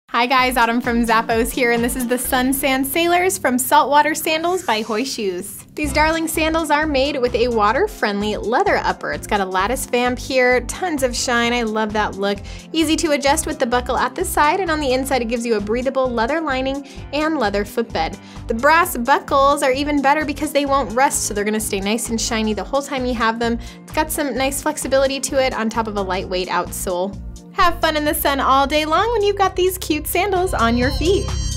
Hi guys, Autumn from Zappos here, and this is the Sun Sand Sailors from Saltwater Sandals by Hoy Shoes. These darling sandals are made with a water-friendly leather upper. It's got a lattice vamp here, tons of shine, I love that look. Easy to adjust with the buckle at the side, and on the inside it gives you a breathable leather lining and leather footbed. The brass buckles are even better because they won't rust, so they're gonna stay nice and shiny the whole time you have them. It's got some nice flexibility to it on top of a lightweight outsole. Have fun in the sun all day long when you've got these cute sandals on your feet.